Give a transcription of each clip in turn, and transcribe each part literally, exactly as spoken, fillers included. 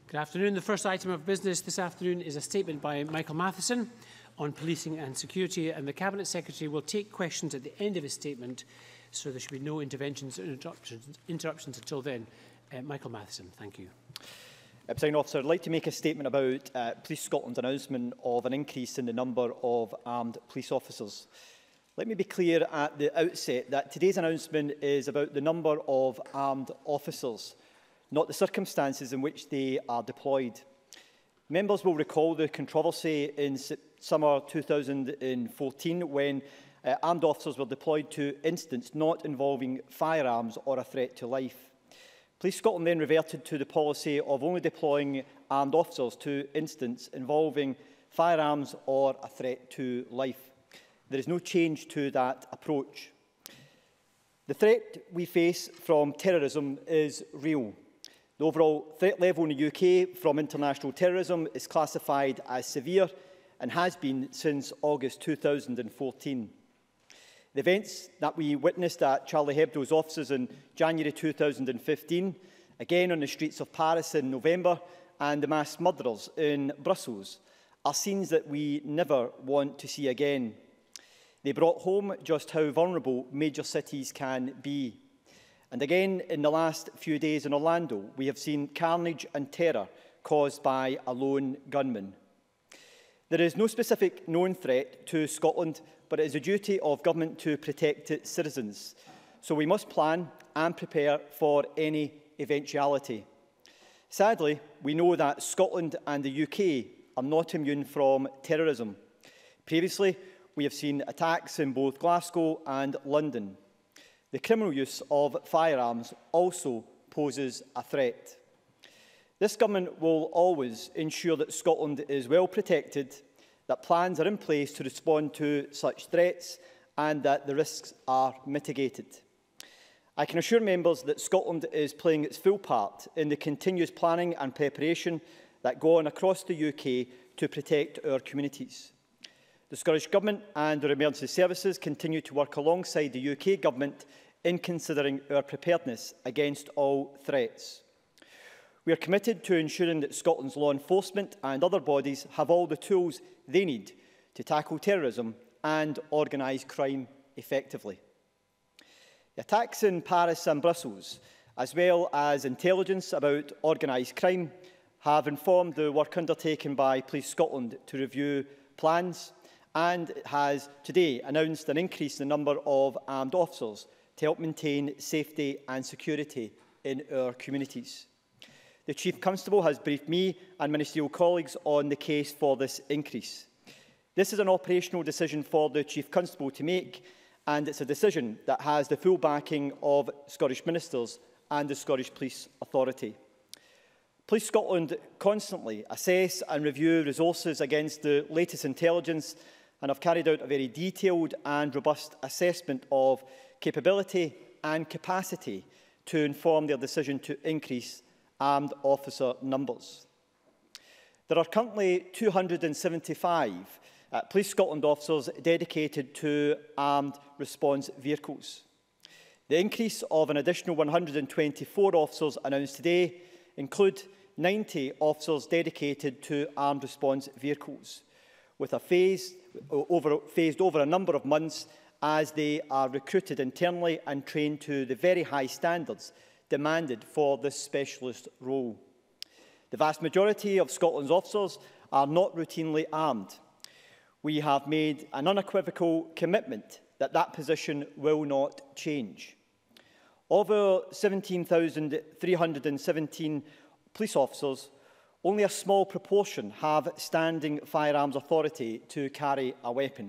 Good afternoon. The first item of business this afternoon is a statement by Michael-Matheson on policing and security, and the Cabinet Secretary will take questions at the end of his statement, so there should be no interventions or interruptions, interruptions until then. Uh, Michael-Matheson, thank you. Uh, Presiding Officer, I'd like to make a statement about uh, Police Scotland's announcement of an increase in the number of armed police officers. Let me be clear at the outset that today's announcement is about the number of armed officers, not the circumstances in which they are deployed. Members will recall the controversy in summer two thousand fourteen when uh, armed officers were deployed to incidents not involving firearms or a threat to life. Police Scotland then reverted to the policy of only deploying armed officers to incidents involving firearms or a threat to life. There is no change to that approach. The threat we face from terrorism is real. The overall threat level in the U K from international terrorism is classified as severe and has been since August two thousand fourteen. The events that we witnessed at Charlie Hebdo's offices in January two thousand fifteen, again on the streets of Paris in November, and the mass murderers in Brussels are scenes that we never want to see again. They brought home just how vulnerable major cities can be. And again, in the last few days in Orlando, we have seen carnage and terror caused by a lone gunman. There is no specific known threat to Scotland, but it is a duty of government to protect its citizens. So we must plan and prepare for any eventuality. Sadly, we know that Scotland and the U K are not immune from terrorism. Previously, we have seen attacks in both Glasgow and London. The criminal use of firearms also poses a threat. This government will always ensure that Scotland is well protected, that plans are in place to respond to such threats, and that the risks are mitigated. I can assure members that Scotland is playing its full part in the continuous planning and preparation that go on across the U K to protect our communities. The Scottish Government and our emergency services continue to work alongside the U K Government in considering our preparedness against all threats. We are committed to ensuring that Scotland's law enforcement and other bodies have all the tools they need to tackle terrorism and organised crime effectively. The attacks in Paris and Brussels, as well as intelligence about organised crime, have informed the work undertaken by Police Scotland to review plans, and it has today announced an increase in the number of armed officers to help maintain safety and security in our communities. The Chief Constable has briefed me and Ministerial colleagues on the case for this increase. This is an operational decision for the Chief Constable to make, and it's a decision that has the full backing of Scottish Ministers and the Scottish Police Authority. Police Scotland constantly assess and review resources against the latest intelligence, and have carried out a very detailed and robust assessment of capability and capacity to inform their decision to increase armed officer numbers. There are currently two hundred seventy-five uh, Police Scotland officers dedicated to armed response vehicles. The increase of an additional one hundred twenty-four officers announced today include ninety officers dedicated to armed response vehicles, with a phase over, phased over a number of months as they are recruited internally and trained to the very high standards demanded for this specialist role. The vast majority of Scotland's officers are not routinely armed. We have made an unequivocal commitment that that position will not change. Of our seventeen thousand three hundred seventeen police officers, only a small proportion have standing firearms authority to carry a weapon.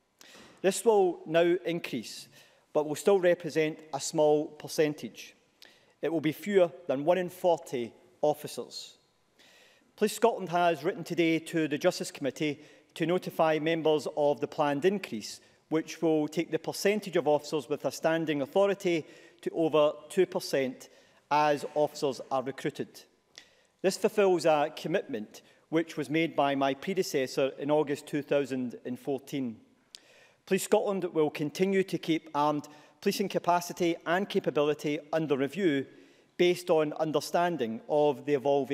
This will now increase, but will still represent a small percentage. It will be fewer than one in forty officers. Police Scotland has written today to the Justice Committee to notify members of the planned increase, which will take the percentage of officers with a standing authority to over two percent as officers are recruited. This fulfils a commitment which was made by my predecessor in August two thousand fourteen. Police Scotland will continue to keep armed policing capacity and capability under review based on understanding of the evolving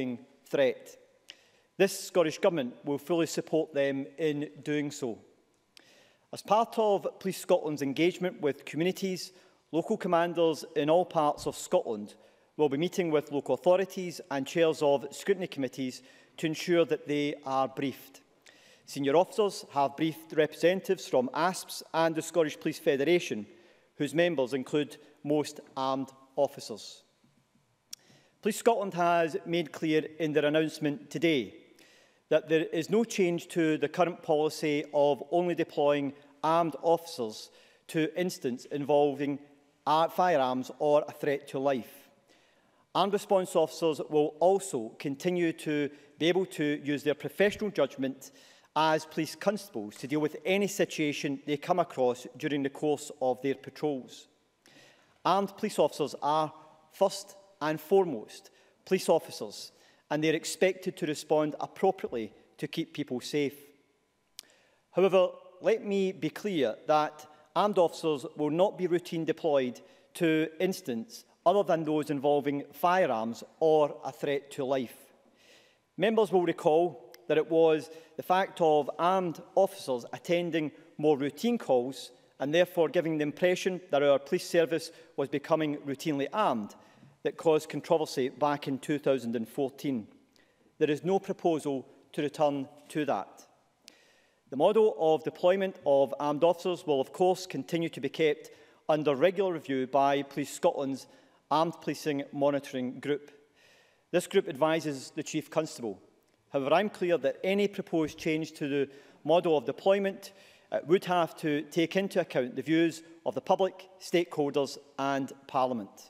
threat. This Scottish Government will fully support them in doing so. As part of Police Scotland's engagement with communities, local commanders in all parts of Scotland will be meeting with local authorities and chairs of scrutiny committees to ensure that they are briefed. Senior officers have briefed representatives from A S Ps and the Scottish Police Federation, whose members include most armed officers. Police Scotland has made clear in their announcement today that there is no change to the current policy of only deploying armed officers to incidents involving firearms or a threat to life. Armed response officers will also continue to be able to use their professional judgment as police constables to deal with any situation they come across during the course of their patrols. Armed police officers are, first and foremost, police officers, and they are expected to respond appropriately to keep people safe. However, let me be clear that armed officers will not be routine deployed to incidents other than those involving firearms or a threat to life. Members will recall that it was the fact of armed officers attending more routine calls and therefore giving the impression that our police service was becoming routinely armed that caused controversy back in two thousand fourteen. There is no proposal to return to that. The model of deployment of armed officers will, of course, continue to be kept under regular review by Police Scotland's Armed Policing Monitoring Group. This group advises the Chief Constable. However, I'm clear that any proposed change to the model of deployment uh, would have to take into account the views of the public, stakeholders and Parliament.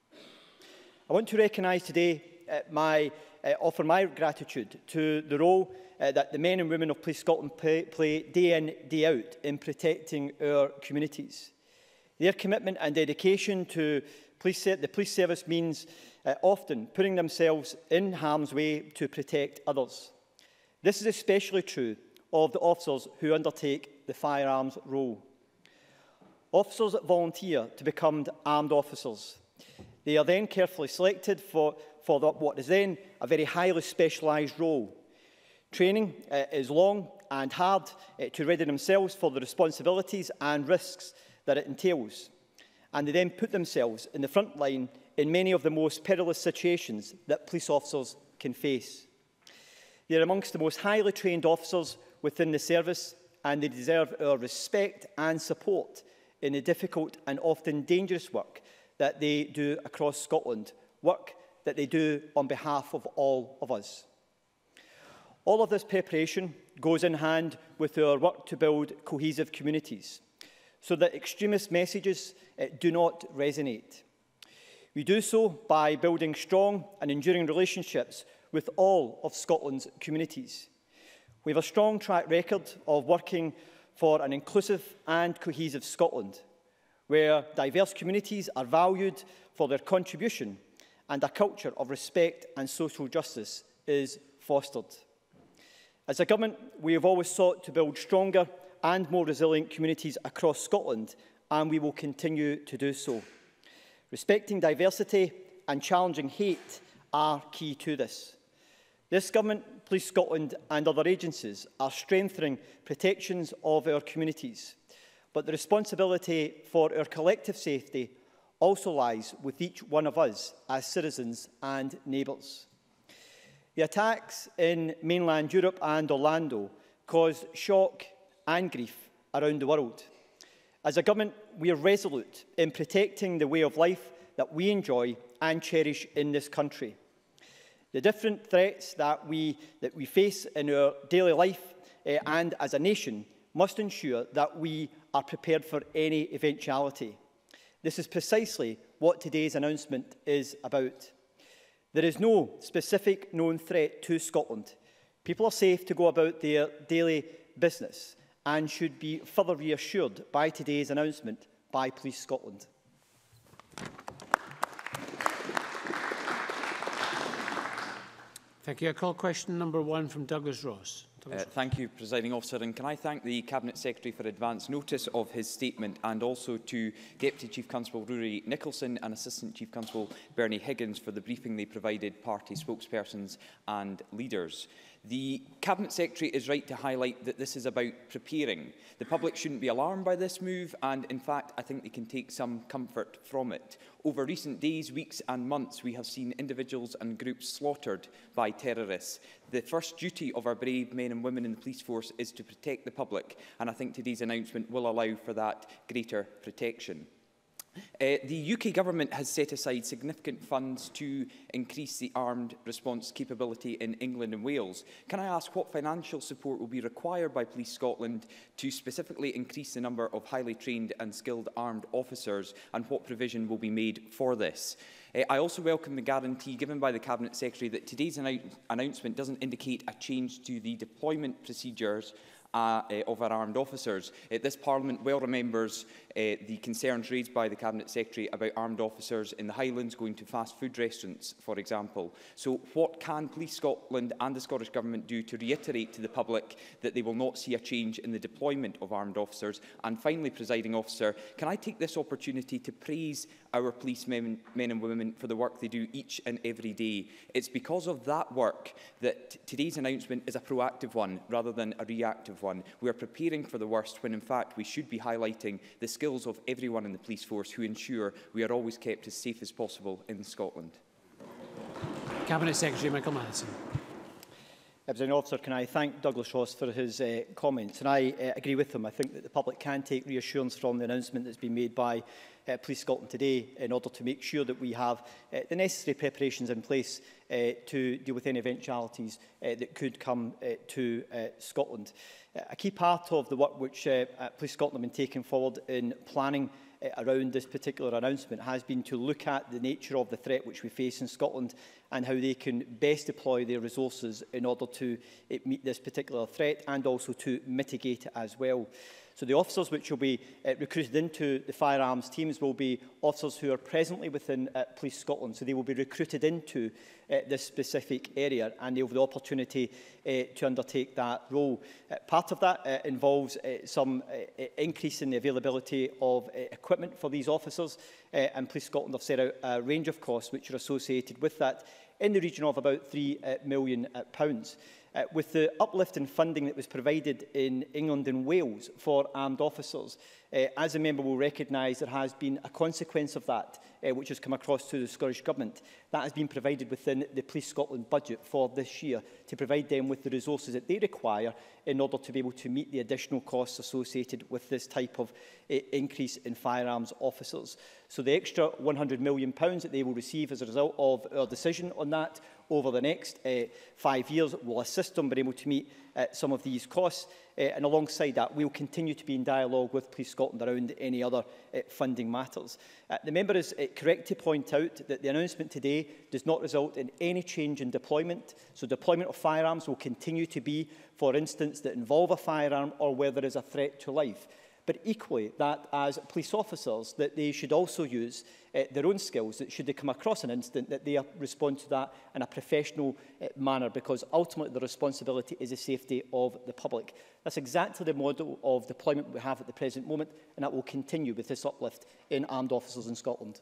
I want to recognise today uh, my, uh, offer my gratitude to the role uh, that the men and women of Police Scotland play, play day in, day out in protecting our communities. Their commitment and dedication to police, the police service means uh, often putting themselves in harm's way to protect others. This is especially true of the officers who undertake the firearms role. Officers volunteer to become armed officers. They are then carefully selected for, for the, what is then a very highly specialised role. Training uh, is long and hard uh, to ready themselves for the responsibilities and risks that it entails. And they then put themselves in the front line in many of the most perilous situations that police officers can face. They are amongst the most highly trained officers within the service, and they deserve our respect and support in the difficult and often dangerous work that they do across Scotland, work that they do on behalf of all of us. All of this preparation goes in hand with our work to build cohesive communities, so that extremist messages uh, do not resonate. We do so by building strong and enduring relationships with all of Scotland's communities. We have a strong track record of working for an inclusive and cohesive Scotland, where diverse communities are valued for their contribution and a culture of respect and social justice is fostered. As a government, we have always sought to build stronger and more resilient communities across Scotland, and we will continue to do so. Respecting diversity and challenging hate are key to this. This government, Police Scotland and other agencies are strengthening protections of our communities, but the responsibility for our collective safety also lies with each one of us as citizens and neighbours. The attacks in mainland Europe and Orlando caused shock and grief around the world. As a government, we are resolute in protecting the way of life that we enjoy and cherish in this country. The different threats that we, that we face in our daily life uh, and as a nation must ensure that we are prepared for any eventuality. This is precisely what today's announcement is about. There is no specific known threat to Scotland. People are safe to go about their daily business and should be further reassured by today's announcement by Police Scotland. Thank you. I call question number one from Douglas Ross. Uh, thank you, Presiding Officer. And can I thank the Cabinet Secretary for advance notice of his statement, and also to Deputy Chief Constable Rory Nicholson and Assistant Chief Constable Bernie Higgins for the briefing they provided party spokespersons and leaders. The Cabinet Secretary is right to highlight that this is about preparing. The public shouldn't be alarmed by this move, and in fact I think they can take some comfort from it. Over recent days, weeks and months, we have seen individuals and groups slaughtered by terrorists. The first duty of our brave men and women in the police force is to protect the public, and I think today's announcement will allow for that greater protection. Uh, the U K Government has set aside significant funds to increase the armed response capability in England and Wales. Can I ask what financial support will be required by Police Scotland to specifically increase the number of highly trained and skilled armed officers, and what provision will be made for this? Uh, I also welcome the guarantee given by the Cabinet Secretary that today's annou announcement doesn't indicate a change to the deployment procedures Uh, uh, of our armed officers. Uh, this Parliament well remembers uh, the concerns raised by the Cabinet Secretary about armed officers in the Highlands going to fast food restaurants, for example. So what can Police Scotland and the Scottish Government do to reiterate to the public that they will not see a change in the deployment of armed officers? And finally, Presiding Officer, can I take this opportunity to praise our police men, men and women for the work they do each and every day? It's because of that work that today's announcement is a proactive one rather than a reactive one. We are preparing for the worst when in fact we should be highlighting the skills of everyone in the police force who ensure we are always kept as safe as possible in Scotland. Cabinet Secretary Michael-Matheson. Presiding Officer, can I thank Douglas Ross for his uh, comments, and I uh, agree with him. I think that the public can take reassurance from the announcement that's been made by uh, Police Scotland today in order to make sure that we have uh, the necessary preparations in place uh, to deal with any eventualities uh, that could come uh, to uh, Scotland. Uh, a key part of the work which uh, uh, Police Scotland have been taking forward in planning uh, around this particular announcement has been to look at the nature of the threat which we face in Scotland and how they can best deploy their resources in order to uh, meet this particular threat and also to mitigate it as well. So the officers which will be uh, recruited into the firearms teams will be officers who are presently within uh, Police Scotland. So they will be recruited into uh, this specific area, and they will have the opportunity uh, to undertake that role. Uh, part of that uh, involves uh, some uh, increase in the availability of uh, equipment for these officers, uh, and Police Scotland have set out a range of costs which are associated with that in the region of about three uh, million pounds. Uh, with the uplift in funding that was provided in England and Wales for armed officers, uh, as a member will recognise, there has been a consequence of that, uh, which has come across to the Scottish Government. That has been provided within the Police Scotland budget for this year to provide them with the resources that they require in order to be able to meet the additional costs associated with this type of uh, increase in firearms officers. So the extra one hundred million pounds that they will receive as a result of our decision on that over the next uh, five years will assist them being able to meet uh, some of these costs. Uh, and alongside that, we will continue to be in dialogue with Police Scotland around any other uh, funding matters. Uh, the member is uh, correct to point out that the announcement today does not result in any change in deployment. So deployment of firearms will continue to be, for instance, that involve a firearm or where there is a threat to life. But equally, that as police officers, that they should also use uh, their own skills, that should they come across an incident, that they respond to that in a professional uh, manner, because ultimately the responsibility is the safety of the public. That's exactly the model of deployment we have at the present moment, and that will continue with this uplift in armed officers in Scotland.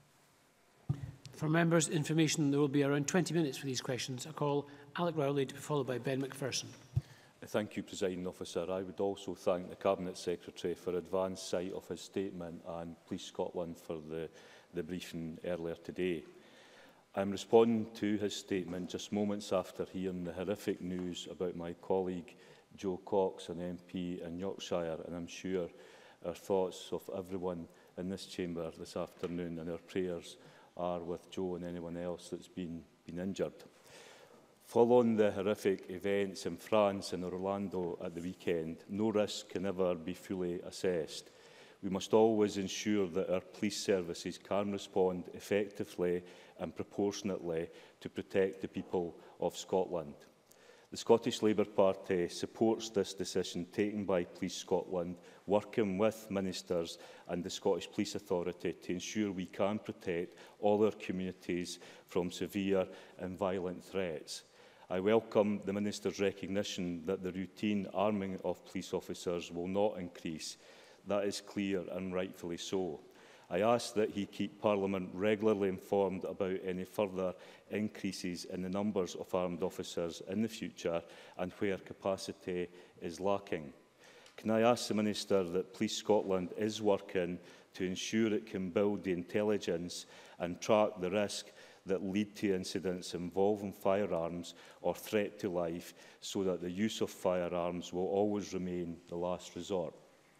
For members' information, there will be around twenty minutes for these questions. I call Alec Rowley to be followed by Ben Macpherson. Thank you, Presiding Officer. I would also thank the Cabinet Secretary for advance sight of his statement and Police Scotland for the, the briefing earlier today. I am responding to his statement just moments after hearing the horrific news about my colleague Joe Cox, an M P in Yorkshire, and I'm sure our thoughts of everyone in this chamber this afternoon and our prayers are with Joe and anyone else that's been, been injured. Following the horrific events in France and Orlando at the weekend, no risk can ever be fully assessed. We must always ensure that our police services can respond effectively and proportionately to protect the people of Scotland. The Scottish Labour Party supports this decision taken by Police Scotland, working with ministers and the Scottish Police Authority to ensure we can protect all our communities from severe and violent threats. I welcome the Minister's recognition that the routine arming of police officers will not increase. That is clear and rightfully so. I ask that he keep Parliament regularly informed about any further increases in the numbers of armed officers in the future and where capacity is lacking. Can I ask the Minister that Police Scotland is working to ensure it can build the intelligence and track the risk that lead to incidents involving firearms or threat to life, so that the use of firearms will always remain the last resort?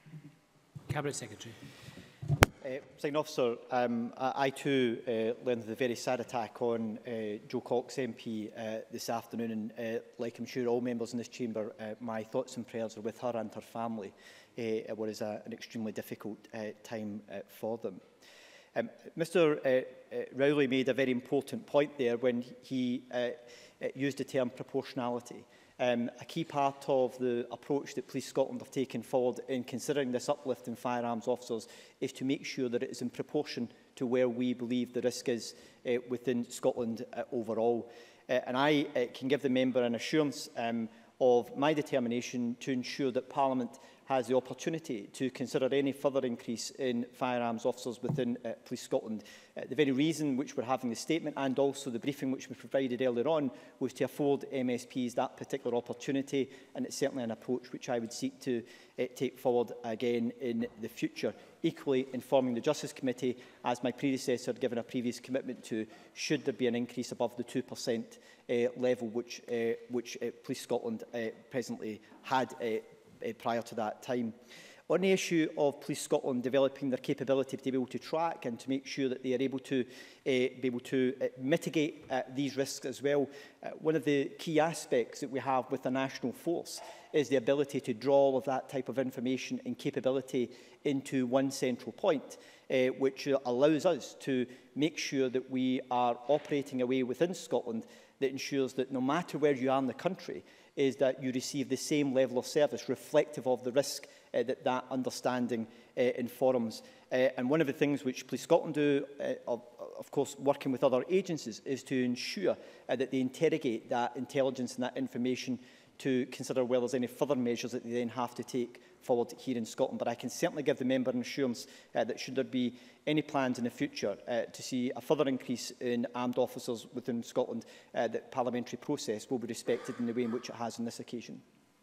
Cabinet Secretary. Uh, Presiding Officer, um, I, I too uh, learned of the very sad attack on uh, Joe Cox M P uh, this afternoon, and uh, like I'm sure all members in this chamber, uh, my thoughts and prayers are with her and her family. Uh, it was a, an extremely difficult uh, time uh, for them. Um, Mr uh, uh, Rowley made a very important point there when he uh, uh, used the term proportionality. Um, a key part of the approach that Police Scotland have taken forward in considering this uplift in firearms officers is to make sure that it is in proportion to where we believe the risk is uh, within Scotland uh, overall. Uh, and I uh, can give the member an assurance um, of my determination to ensure that Parliament has the opportunity to consider any further increase in firearms officers within uh, Police Scotland. Uh, the very reason which we're having the statement and also the briefing which we provided earlier on was to afford M S Ps that particular opportunity, and it's certainly an approach which I would seek to uh, take forward again in the future. Equally, informing the Justice Committee, as my predecessor had given a previous commitment to, should there be an increase above the two percent uh, level which, uh, which uh, Police Scotland uh, presently had uh, Uh, prior to that time. On the issue of Police Scotland developing their capability to be able to track and to make sure that they are able to uh, be able to uh, mitigate uh, these risks as well, uh, one of the key aspects that we have with the national force is the ability to draw all of that type of information and capability into one central point, uh, which uh, allows us to make sure that we are operating a way within Scotland that ensures that no matter where you are in the country, is that you receive the same level of service reflective of the risk uh, that that understanding uh, informs. Uh, and one of the things which Police Scotland do, uh, of, of course working with other agencies, is to ensure uh, that they interrogate that intelligence and that information to consider whether there's any further measures that they then have to take forward here in Scotland. But I can certainly give the member an assurance uh, that should there be any plans in the future uh, to see a further increase in armed officers within Scotland, uh, that parliamentary process will be respected in the way in which it has on this occasion.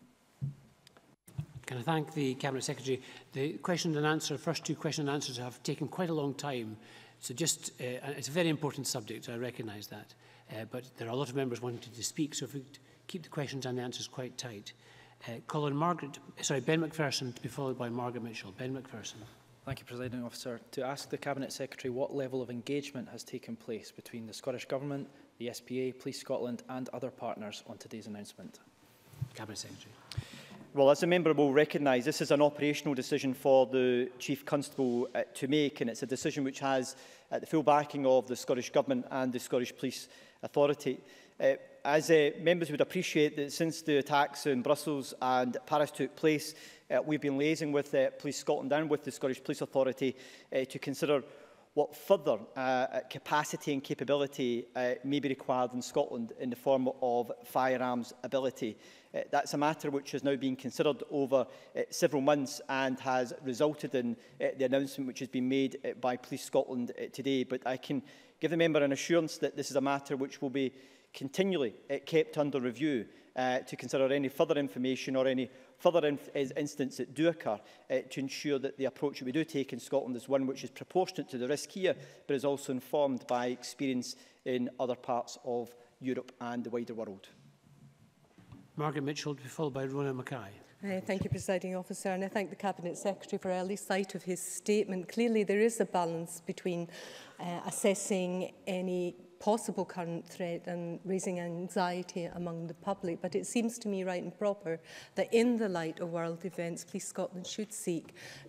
Can I thank the Cabinet Secretary? The question and answer, first two question and answers have taken quite a long time. So just, uh, it's a very important subject, I recognise that. Uh, but there are a lot of members wanting to speak, so if we keep the questions and the answers quite tight. Uh, Colin Margaret, sorry, Ben Macpherson to be followed by Margaret Mitchell. Ben Macpherson. Thank you, Presiding Officer. To ask the Cabinet Secretary what level of engagement has taken place between the Scottish Government, the S P A, Police Scotland and other partners on today's announcement. Cabinet Secretary. Well, as the member will recognise, this is an operational decision for the Chief Constable uh, to make, and it's a decision which has uh, the full backing of the Scottish Government and the Scottish Police Authority. Uh, as uh, members would appreciate, that since the attacks in Brussels and Paris took place, uh, we've been liaising with uh, Police Scotland and with the Scottish Police Authority uh, to consider what further uh, capacity and capability uh, may be required in Scotland in the form of firearms ability. Uh, that's a matter which has now been considered over uh, several months and has resulted in uh, the announcement which has been made uh, by Police Scotland uh, today. But I can give the member an assurance that this is a matter which will be continually uh, kept under review uh, to consider any further information or any further inf incidents that do occur uh, to ensure that the approach that we do take in Scotland is one which is proportionate to the risk here, but is also informed by experience in other parts of Europe and the wider world. Margaret Mitchell to be followed by Rona Mackay. Uh, thank you, Presiding Officer, and I thank the Cabinet Secretary for early sight of his statement. Clearly there is a balance between uh, assessing any possible current threat and raising anxiety among the public, but it seems to me right and proper that in the light of world events, Police Scotland should seek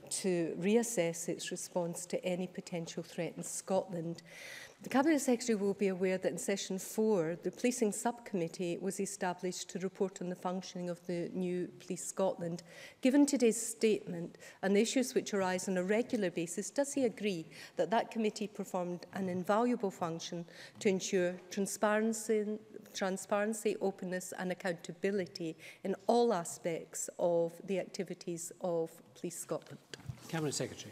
to reassess its response to any potential threat in Scotland. The Cabinet Secretary will be aware that in session four, the Policing Subcommittee was established to report on the functioning of the new Police Scotland. Given today's statement and the issues which arise on a regular basis, does he agree that that committee performed an invaluable function to ensure transparency, transparency, openness and accountability in all aspects of the activities of Police Scotland? Cabinet Secretary.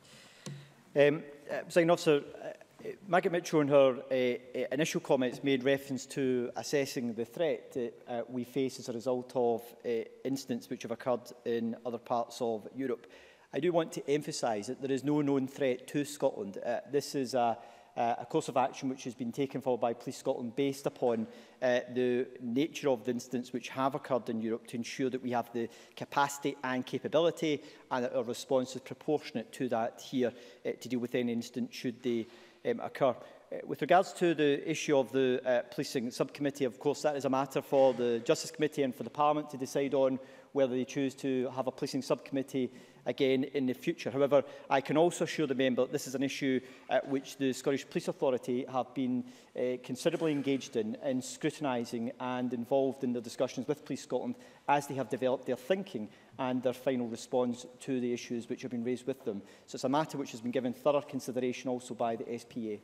Um, uh, Presiding Officer, uh, Margaret Mitchell in her uh, uh, initial comments made reference to assessing the threat that uh, we face as a result of uh, incidents which have occurred in other parts of Europe. I do want to emphasise that there is no known threat to Scotland. Uh, this is a, a course of action which has been taken forward by Police Scotland based upon uh, the nature of the incidents which have occurred in Europe to ensure that we have the capacity and capability and that our response is proportionate to that here uh, to deal with any incident should they Um, occur. Uh, with regards to the issue of the uh, policing subcommittee, of course, that is a matter for the Justice Committee and for the Parliament to decide on whether they choose to have a policing subcommittee again in the future. However, I can also assure the member that this is an issue uh, which the Scottish Police Authority have been uh, considerably engaged in, in scrutinising and involved in their discussions with Police Scotland as they have developed their thinking and their final response to the issues which have been raised with them. So it's a matter which has been given thorough consideration also by the S P A.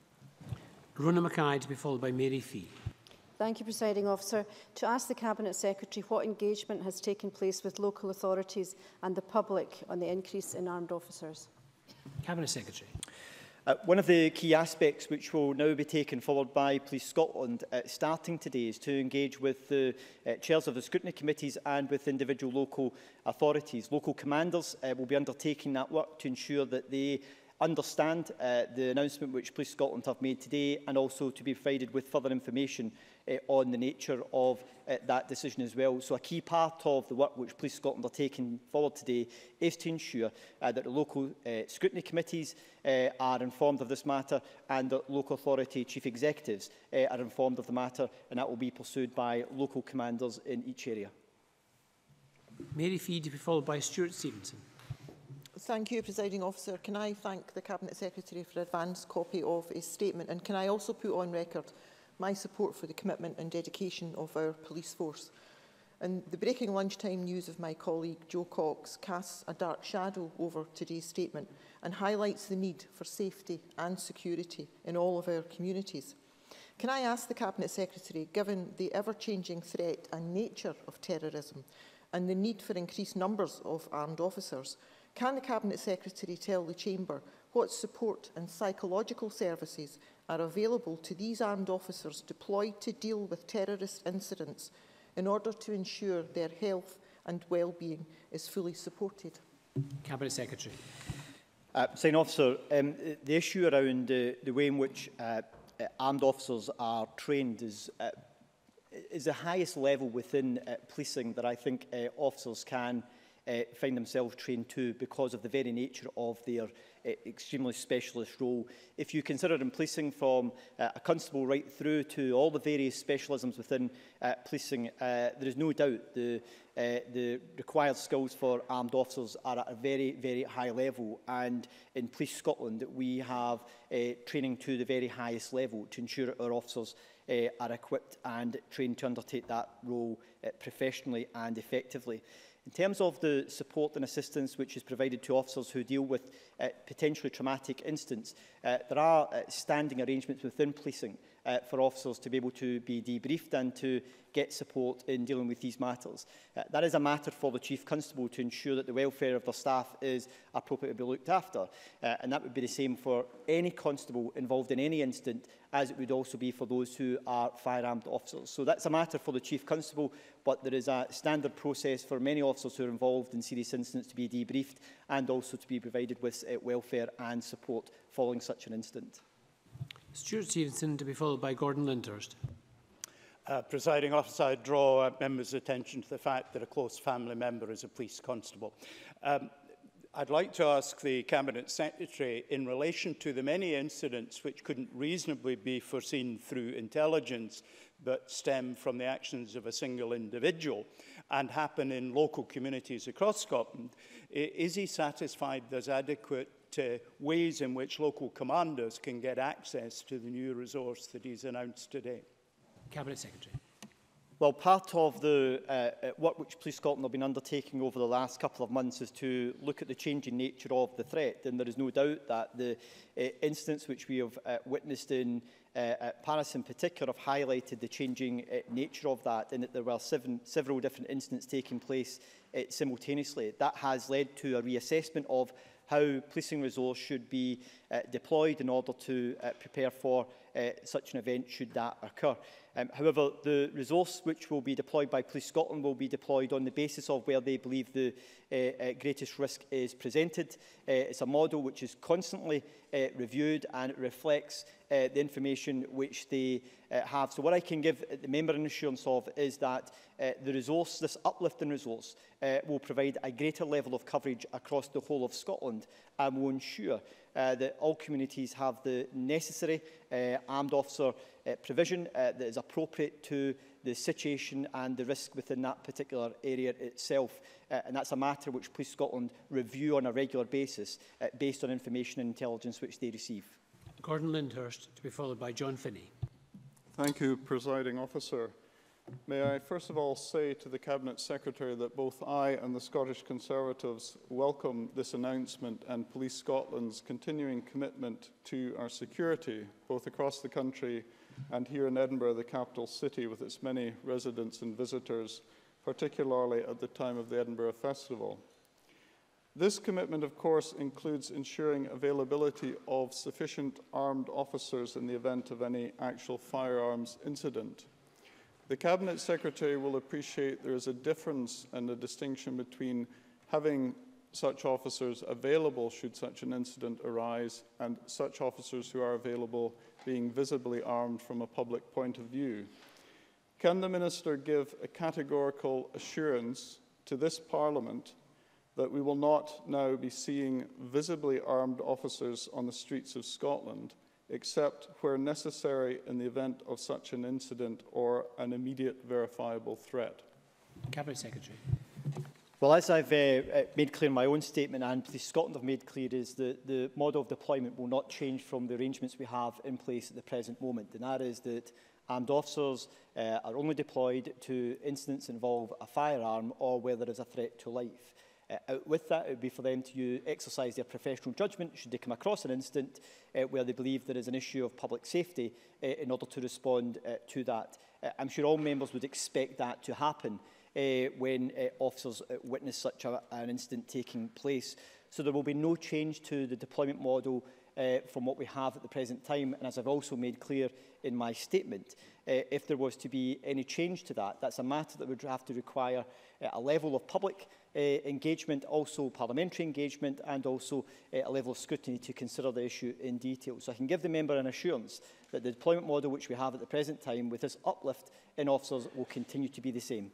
Rona Mackay to be followed by Mary Fee. Thank you, Presiding Officer. To ask the Cabinet Secretary what engagement has taken place with local authorities and the public on the increase in armed officers. Cabinet Secretary. Uh, one of the key aspects which will now be taken forward by Police Scotland uh, starting today is to engage with the uh, chairs of the scrutiny committees and with individual local authorities. Local commanders uh, will be undertaking that work to ensure that they understand uh, the announcement which Police Scotland have made today and also to be provided with further information uh, on the nature of uh, that decision as well. So a key part of the work which Police Scotland are taking forward today is to ensure uh, that the local uh, scrutiny committees uh, are informed of this matter and that local authority chief executives uh, are informed of the matter, and that will be pursued by local commanders in each area. Mary Fee to be followed by Stuart Stevenson. Thank you, Presiding Officer. Can I thank the Cabinet Secretary for an advance copy of his statement, and can I also put on record my support for the commitment and dedication of our police force. And the breaking lunchtime news of my colleague Jo Cox casts a dark shadow over today's statement and highlights the need for safety and security in all of our communities. Can I ask the Cabinet Secretary, given the ever-changing threat and nature of terrorism and the need for increased numbers of armed officers, can the Cabinet Secretary tell the Chamber what support and psychological services are available to these armed officers deployed to deal with terrorist incidents in order to ensure their health and well-being is fully supported? Cabinet Secretary. Uh, Sign Officer, um, the issue around uh, the way in which uh, uh, armed officers are trained is, uh, is the highest level within uh, policing that I think uh, officers can Uh, find themselves trained to because of the very nature of their uh, extremely specialist role. If you consider in policing from uh, a constable right through to all the various specialisms within uh, policing, uh, there is no doubt the, uh, the required skills for armed officers are at a very, very high level. And in Police Scotland, we have uh, training to the very highest level to ensure our officers uh, are equipped and trained to undertake that role uh, professionally and effectively. In terms of the support and assistance which is provided to officers who deal with uh, potentially traumatic incidents, uh, there are uh, standing arrangements within policing uh, for officers to be able to be debriefed and to get support in dealing with these matters. Uh, that is a matter for the Chief Constable to ensure that the welfare of their staff is appropriately looked after. Uh, and that would be the same for any constable involved in any incident, as it would also be for those who are firearmed officers. So that's a matter for the Chief Constable, but there is a standard process for many officers who are involved in serious incidents to be debriefed and also to be provided with uh, welfare and support following such an incident. Stuart Stevenson to be followed by Gordon Lyndhurst. Uh, Presiding Officer, I draw uh, members' attention to the fact that a close family member is a police constable. Um, I'd like to ask the Cabinet Secretary, in relation to the many incidents which couldn't reasonably be foreseen through intelligence but stem from the actions of a single individual, and happen in local communities across Scotland, is he satisfied there's adequate uh, ways in which local commanders can get access to the new resource that he's announced today? Cabinet Secretary. Well, part of the uh, work which Police Scotland have been undertaking over the last couple of months is to look at the changing nature of the threat. And there is no doubt that the uh, incidents which we have uh, witnessed in uh, at Paris in particular have highlighted the changing uh, nature of that, and that there were seven, several different incidents taking place uh, simultaneously. That has led to a reassessment of how policing resource should be uh, deployed in order to uh, prepare for uh, such an event should that occur. Um, however, the resource which will be deployed by Police Scotland will be deployed on the basis of where they believe the uh, uh, greatest risk is presented. Uh, it's a model which is constantly uh, reviewed, and it reflects uh, the information which they uh, have. So what I can give the member an assurance of is that uh, the resource, this uplift in resource, uh, will provide a greater level of coverage across the whole of Scotland and will ensure uh, that all communities have the necessary uh, armed officer uh, provision uh, that is appropriate to the situation and the risk within that particular area itself. Uh, and that's a matter which Police Scotland review on a regular basis uh, based on information and intelligence which they receive. Gordon Lyndhurst, to be followed by John Finney. Thank you, Presiding Officer. May I first of all say to the Cabinet Secretary that both I and the Scottish Conservatives welcome this announcement and Police Scotland's continuing commitment to our security, both across the country and here in Edinburgh, the capital city, with its many residents and visitors, particularly at the time of the Edinburgh Festival. This commitment, of course, includes ensuring availability of sufficient armed officers in the event of any actual firearms incident. The Cabinet Secretary will appreciate there is a difference and a distinction between having such officers available should such an incident arise and such officers who are available being visibly armed from a public point of view. Can the Minister give a categorical assurance to this Parliament that we will not now be seeing visibly armed officers on the streets of Scotland, except where necessary in the event of such an incident or an immediate verifiable threat? Cabinet Secretary. Well, as I've uh, made clear in my own statement, and Police Scotland have made clear, is that the model of deployment will not change from the arrangements we have in place at the present moment. And that is that armed officers uh, are only deployed to incidents involve a firearm or where there is a threat to life. Uh, out with that, it would be for them to use, exercise their professional judgment should they come across an incident uh, where they believe there is an issue of public safety uh, in order to respond uh, to that. Uh, I'm sure all members would expect that to happen uh, when uh, officers uh, witness such a, an incident taking place. So there will be no change to the deployment model uh, from what we have at the present time. And as I've also made clear in my statement, uh, if there was to be any change to that, that's a matter that would have to require uh, a level of public uh, engagement, also parliamentary engagement, and also uh, a level of scrutiny to consider the issue in detail. So I can give the member an assurance that the deployment model which we have at the present time with this uplift in officers will continue to be the same.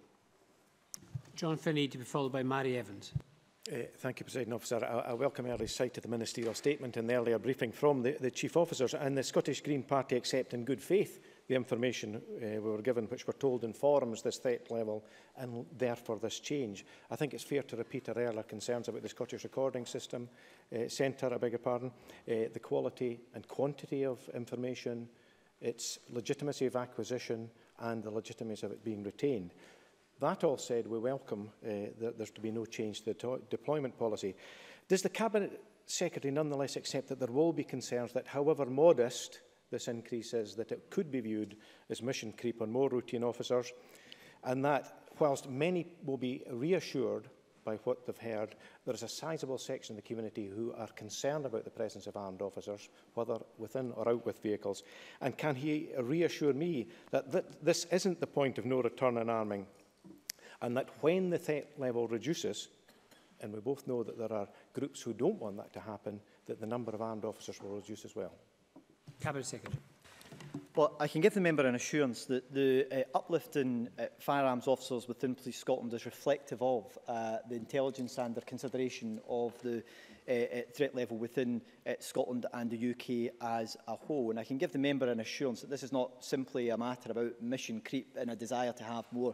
John Finney, to be followed by Mary Evans. Uh, thank you, President Officer. I, I welcome early sight of the Ministerial statement and the earlier briefing from the, the Chief Officers, and the Scottish Green Party accept in good faith the information uh, we were given, which we're told informs this threat level and therefore this change. I think it's fair to repeat our earlier concerns about the Scottish Recording System uh, Centre, I beg your pardon, uh, the quality and quantity of information, its legitimacy of acquisition and the legitimacy of it being retained. That all said, we welcome uh, that there's to be no change to the deployment policy. Does the Cabinet Secretary nonetheless accept that there will be concerns that, however modest this increase is, that it could be viewed as mission creep on more routine officers, and that whilst many will be reassured by what they've heard, there is a sizable section of the community who are concerned about the presence of armed officers, whether within or out with vehicles? And can he reassure me that th this isn't the point of no return in arming, and that when the threat level reduces, and we both know that there are groups who don't want that to happen, that the number of armed officers will reduce as well? Cabinet Secretary. Well, I can give the member an assurance that the uh, uplift in uh, firearms officers within Police Scotland is reflective of uh, the intelligence and their consideration of the uh, uh, threat level within uh, Scotland and the U K as a whole. And I can give the member an assurance that this is not simply a matter about mission creep and a desire to have more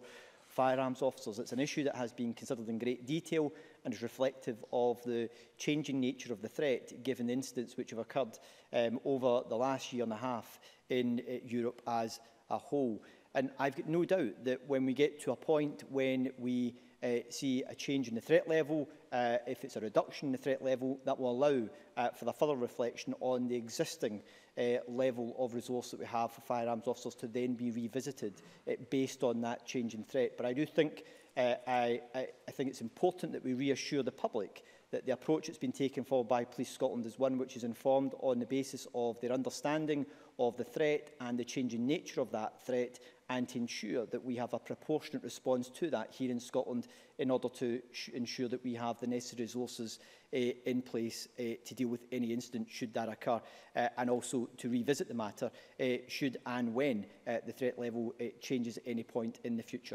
firearms officers. It's an issue that has been considered in great detail and is reflective of the changing nature of the threat, given the incidents which have occurred um, over the last year and a half in uh, Europe as a whole. And I've got no doubt that when we get to a point when we uh, see a change in the threat level, uh, if it's a reduction in the threat level, that will allow uh, for the further reflection on the existing uh, level of resource that we have for firearms officers to then be revisited uh, based on that change in threat. But I do think, uh, I, I, I think it's important that we reassure the public that the approach that's been taken forward by Police Scotland is one which is informed on the basis of their understanding of the threat and the changing nature of that threat, and to ensure that we have a proportionate response to that here in Scotland in order to ensure that we have the necessary resources uh, in place uh, to deal with any incident should that occur, uh, and also to revisit the matter uh, should and when uh, the threat level uh, changes at any point in the future.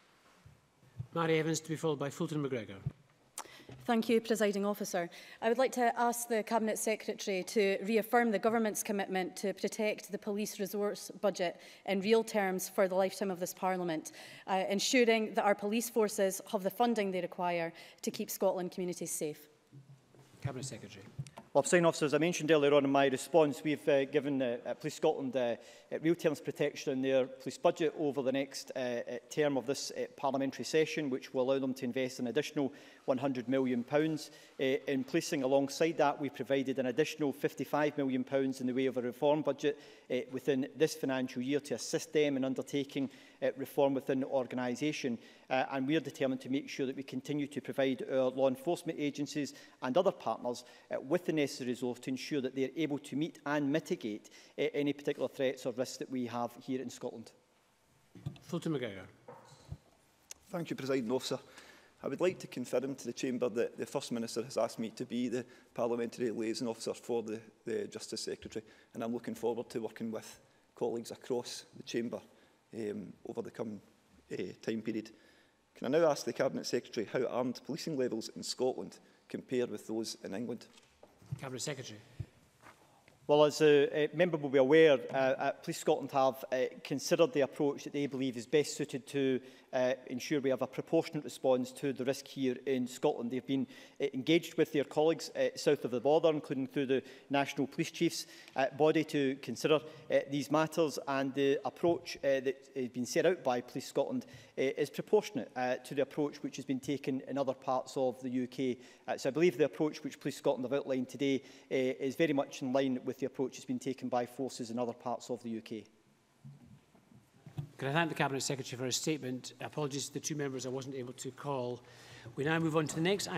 Mary Evans, to be followed by Fulton McGregor. Thank you, Presiding Officer. I would like to ask the Cabinet Secretary to reaffirm the Government's commitment to protect the police resource budget in real terms for the lifetime of this Parliament, uh, ensuring that our police forces have the funding they require to keep Scotland communities safe. Cabinet Secretary. Well, Presiding Officer, as I mentioned earlier on in my response, we've uh, given uh, uh, Police Scotland uh, uh, real terms protection in their police budget over the next uh, uh, term of this uh, parliamentary session, which will allow them to invest an additional one hundred million pounds uh, in policing. Alongside that, we provided an additional fifty-five million pounds in the way of a reform budget uh, within this financial year to assist them in undertaking uh, reform within the organisation. Uh, and we are determined to make sure that we continue to provide our law enforcement agencies and other partners uh, with the necessary resource to ensure that they are able to meet and mitigate uh, any particular threats or risks that we have here in Scotland. Fulton McGregor. Thank you, Presiding Officer. I would like to confirm to the Chamber that the First Minister has asked me to be the Parliamentary Liaison Officer for the, the Justice Secretary, and I'm looking forward to working with colleagues across the Chamber um, over the coming uh, time period. Can I now ask the Cabinet Secretary how armed policing levels in Scotland compare with those in England? Cabinet Secretary. Well, as a uh, member will be aware, uh, uh, Police Scotland have uh, considered the approach that they believe is best suited to uh, ensure we have a proportionate response to the risk here in Scotland. They've been uh, engaged with their colleagues uh, south of the border, including through the National Police Chiefs uh, body, to consider uh, these matters, and the approach uh, that has been set out by Police Scotland uh, is proportionate uh, to the approach which has been taken in other parts of the U K. Uh, so I believe the approach which Police Scotland have outlined today uh, is very much in line with the approach has been taken by forces in other parts of the U K. Can I thank the Cabinet Secretary for his statement? Apologies to the two members I wasn't able to call. We now move on to the next